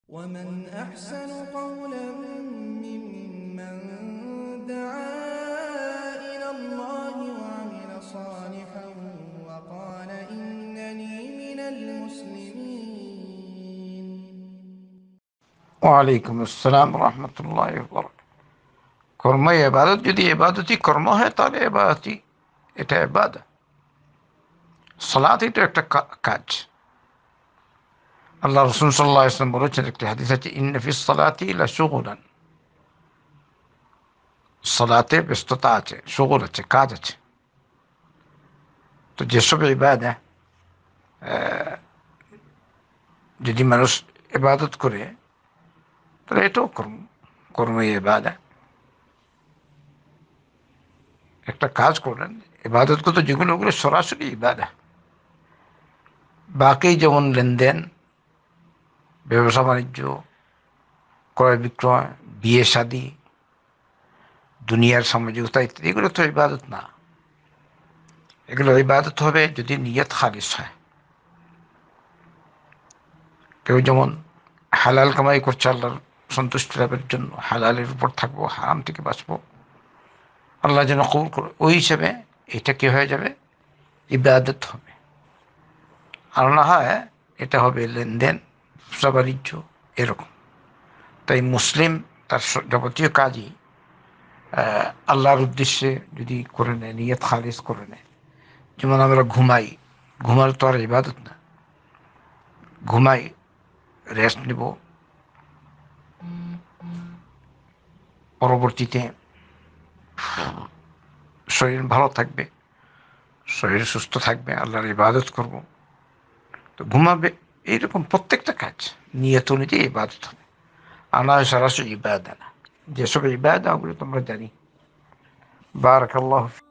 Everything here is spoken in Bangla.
ومن أحسن قولا ممن دعا إلى الله وعمل صالحا وقال إنني من المسلمين. ওয়ালাইকুম আসসালাম রহমতুল্লাহ বরকাতুহু। কর্ম ইবাদত, যদি ইবাদতই কর্ম হয় তাহলে ইবাদতই এটা ইবাদত। সালাত এটা একটা কাজ। আল্লাহ রাসূল সাল্লাল্লাহু আলাইহি ওয়াসাল্লাম বলেছেন, একটি হাদিস আছে, ইন্না ফিস সালাতি লাশুগুলান, সালাতে ব্যস্ততা আছে, শুগুল আছে, কাজ আছে। তো যেসব ইবাদত যদি মানুষ ইবাদত করে তাহলে এটাও কর্ম ইবাদত। একটা কাজ করলেন, ইবাদত করতে যেগুলো, ওগুলো সরাসরি ইবাদত। বাকি যেমন লেনদেন, ব্যবসা বাণিজ্য, ক্রয় বিক্রয়, বিয়ে শাদী, দুনিয়ার সামাজিকতা ইত্যাদি, এগুলো তো ইবাদত না। এগুলো ইবাদত হবে যদি নিয়ত খালিস হয়। কেউ যেমন হালাল কামাই করছে আল্লাহর সন্তুষ্টি লাভের জন্য, হালালের উপর থাকবো, হারাম থেকে বাঁচবো, আল্লাহ যেন কবুল করে, ওই হিসেবে এটা কি হয়ে যাবে, ইবাদত হবে। আর না হয় এটা হবে লেনদেন, ব্যবসা বাণিজ্য, এরকম। তাই মুসলিম তার যাবতীয় কাজই আল্লাহর উদ্দেশ্যে যদি করে নেয়, নিয়ত খালিস করে নেয়। যেমন আমরা ঘুমাই, ঘুমার তো আর ইবাদত না। ঘুমাই, রেস্ট নেব, পরবর্তীতে শরীর ভালো থাকবে, শরীর সুস্থ থাকবে, আল্লাহর ইবাদত করব। তো ঘুমাবে, এইরকম প্রত্যেকটা কাজ নিয়ত অনুযায়ী ইবাদত হবে। আনা সরাসরি ইবাদত না। যেসব ইবাদত ওগুলো তোমরা জানি। বারাকাল্লাহু ফিক।